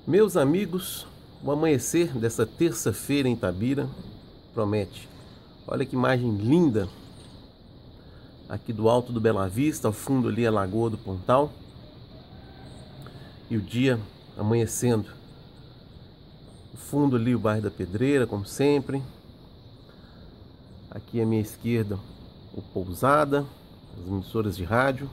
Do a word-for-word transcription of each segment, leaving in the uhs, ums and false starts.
Meus amigos, o amanhecer dessa terça-feira em Itabira promete. Olha que imagem linda aqui do alto do Bela Vista, ao fundo ali a Lagoa do Pontal e o dia amanhecendo. No fundo ali o bairro da Pedreira, como sempre. Aqui à minha esquerda o Pousada, as emissoras de rádio.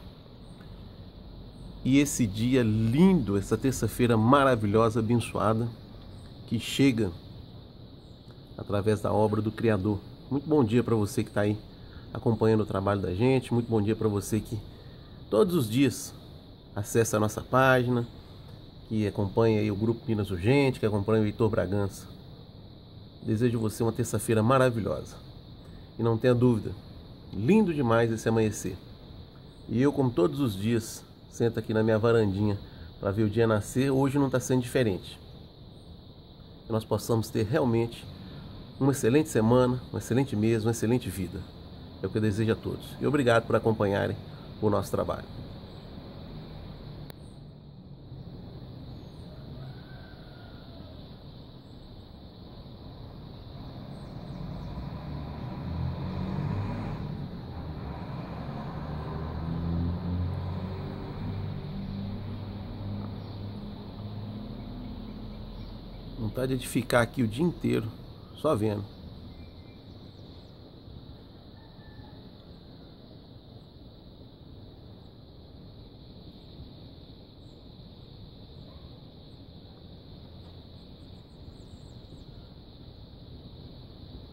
E esse dia lindo, essa terça-feira maravilhosa, abençoada, que chega através da obra do Criador. Muito bom dia para você que está aí acompanhando o trabalho da gente. Muito bom dia para você que todos os dias acessa a nossa página, que acompanha aí o Grupo Minas Urgente, que acompanha o Heitor Bragança. Desejo você uma terça-feira maravilhosa. E não tenha dúvida, lindo demais esse amanhecer. E eu, como todos os dias, sento aqui na minha varandinha para ver o dia nascer. Hoje não está sendo diferente. Que nós possamos ter realmente uma excelente semana, um excelente mês, uma excelente vida. É o que eu desejo a todos. E obrigado por acompanharem o nosso trabalho. Vontade de ficar aqui o dia inteiro só vendo.